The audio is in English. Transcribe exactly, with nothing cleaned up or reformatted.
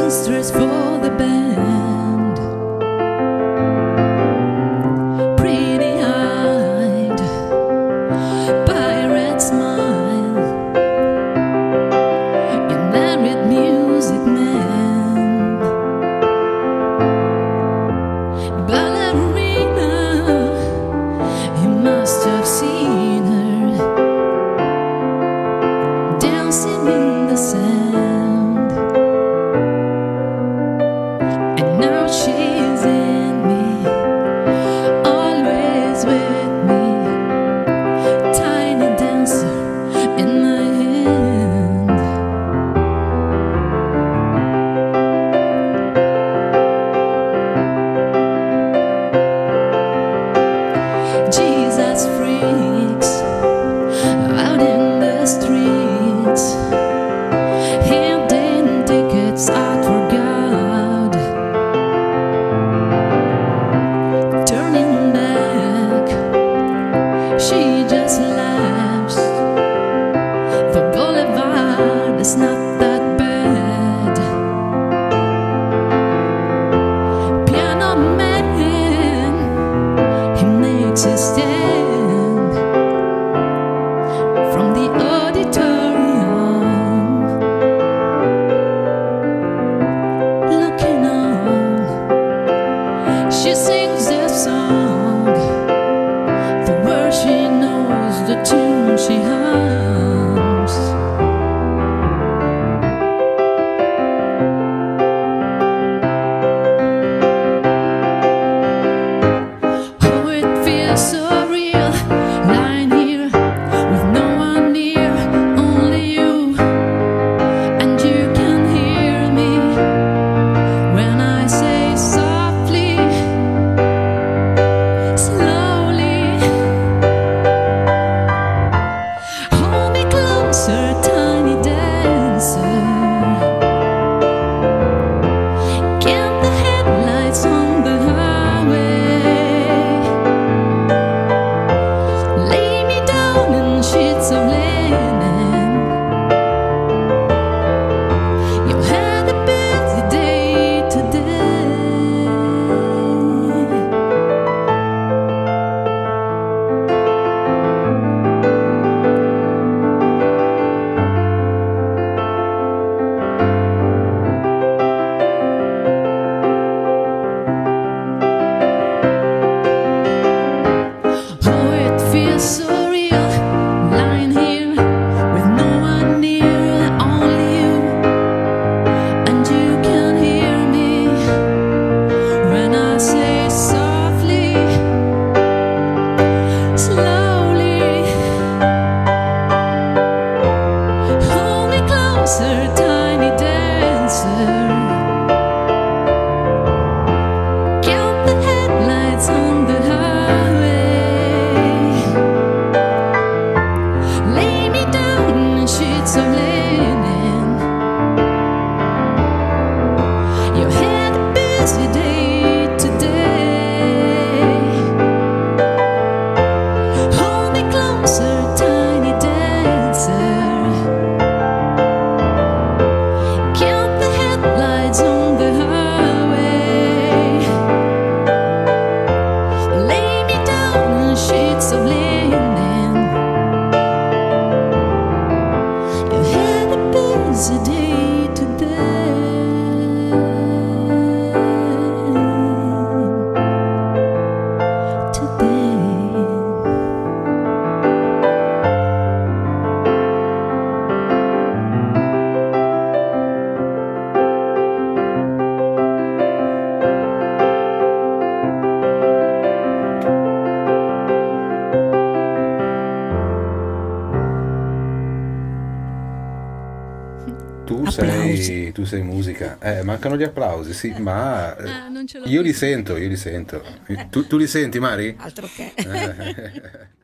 singstress for the band, pretty-eyed pirate smile, you married music man, ballerina, you must have seen her dancing in the sand, and now she's in me, always with me, tiny dancer in my hand. Jesus freaks out in the streets, handing tickets out for God, turning back, she just laughs. The boulevard is not that bad. Piano man, he makes a stand from the auditorium, looking on. She sings their song, the words she knows, the tune she hums. Oh, it feels so real, lying here with no one near, only you, and you can hear me when I say softly, slowly, hold me closer, tiny dancer. Count the headlights on the highway. Lay me down in sheets of linen. You had a busy day today. Oh, it feels so real, lying here with no one near, only you, and you can hear me when I say softly, slowly, hold me closer, tiny dancer. Count the headlights on the highway. Lay me down in sheets of linen. You had a busy day today. Hold me closer, tiny dancer. Count the headlights on the highway. Lay me down in sheets of linen. You had a busy day today. Today. Tu Applausi. sei, tu sei musica. Eh, mancano gli applausi, sì, ma eh, Ah, non ce l'ho io li visto. sento, io li sento. Tu, tu li senti, Mari? Altro che. Eh.